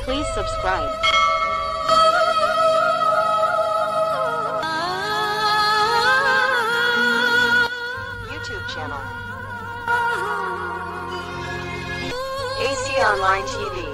Please subscribe. YouTube channel. AC Online TV.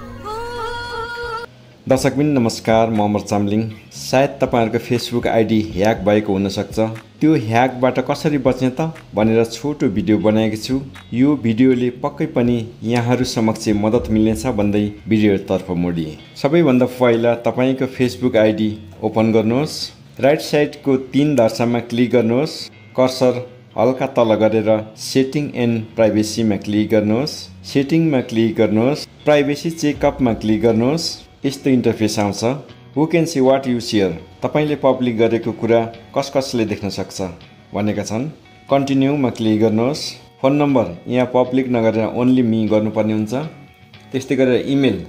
दर्शकबिन नमस्कार, म अमर चामलिङ। सायद तपाईहरुको फेसबुक आईडी ह्याक भएको हुन सक्छ। त्यो ह्याकबाट कसरी बच्ने त भनेर छोटो भिडियो बनाएको छु। यो भिडियोले पक्कै पनि यहाँहरु समक्ष मद्दत मिल्नेछ भन्दै भिडियोतर्फ मोडिए। सबैभन्दा पहिला तपाईको फेसबुक आईडी ओपन गर्नुहोस्। राइट साइडको 3 धर्सामा क्लिक गर्नुहोस्। कर्सर हल्का तल गरेर सेटिङ एन्ड प्राइभेसीमा क्लिक गर्नुहोस्। सेटिङमा क्लिक गर्नुहोस्। प्राइभेसी चेकअपमा क्लिक गर्नुहोस्। यस्तो इन्टरफेस आउँछ। Who can see what you share, तपाईले पब्लिक गरेको कुरा कसले देख्न सक्छ भनेका छन्। कन्टिन्यूमा क्लिक गर्नुहोस्। फोन नम्बर यहाँ पब्लिक नगरेर ओन्ली मी गर्नुपर्ने हुन्छ। त्यस्तै गरेर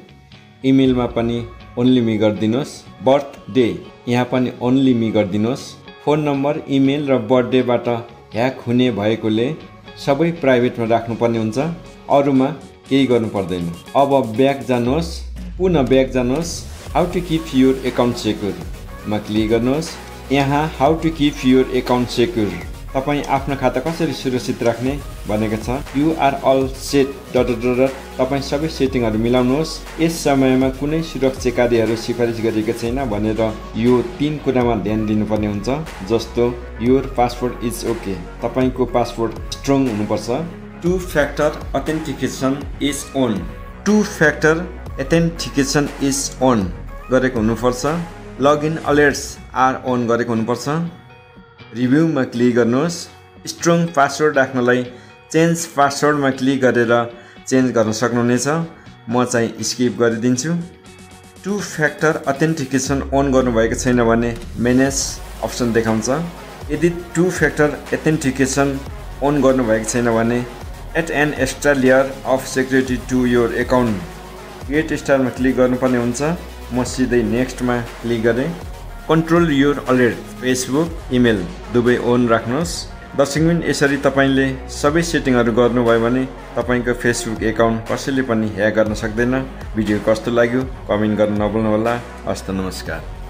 इमेलमा पनि ओन्ली मी गरिदिनुहोस्। बर्थडे यहाँ पनि ओन्ली मी गरिदिनुहोस्। फोन नम्बर, इमेल र बर्थडेबाट ह्याक हुने भएकोले सबै प्राइभेटमा राख्नुपर्ने हुन्छ। अरुमा केही गर्नु पर्दैन। अब ब्याक जानुहोस्। पुनः ब्याक जानुहोस्। How to keep your account secure मा क्लिक गर्नुहोस्। यहाँ how to keep your account secure, तपाई आफ्नो खाता कसरी सुरक्षित राख्ने भनेको छ। यु आर अल सेट तपाई सबै सेटिङहरु मिलाउनुहोस्। यस समयमा कुनै सुरक्षाकारीहरु सिफारिस गरिएको छैन भनेर यो 3 कुरामा ध्यान दिनुपर्ने हुन्छ। जस्तो योर पासवर्ड इज ओके, तपाईको पासवर्ड स्ट्रङ हुनुपर्छ। Two factor authentication is on, two factor authentication is on गरेको हुनुपर्छ। लगइन अलर्ट्स आर अन गरेको हुनुपर्छ। रिभ्यूमा क्लिक गर्नुहोस्। स्ट्रङ पासवर्ड राख्नलाई चेन्ज पासवर्डमा क्लिक गरेर चेन्ज गर्न सक्नुहुनेछ। म चाहिँ स्किप गरिदिन्छु। टु फ्याक्टर अथेन्टिकेसन अन गर्नुभएको छैन भने म्यानेज अप्सन देखाउँछ। यदि टु फ्याक्टर अथेन्टिकेसन अन गर्नुभएको छैन भने add an extra layer of security to your account, get स्टारमा क्लिक गर्नुपर्ने हुन्छ। म सिधै नेक्स्टमा क्लिक गरेँ। Control your alert, Facebook, email दुवै अन राख्नुहोस्। दर्शकबिन यसरी तपाईले सबै सेटिङहरु गर्नुभयो भने तपाईको फेसबुक अकाउन्ट कसैले पनि ह्याक गर्न सक्दैन। भिडियो कस्तो लाग्यो कमेन्ट गर्न नभुल्नु होला। हस्त नमस्कार।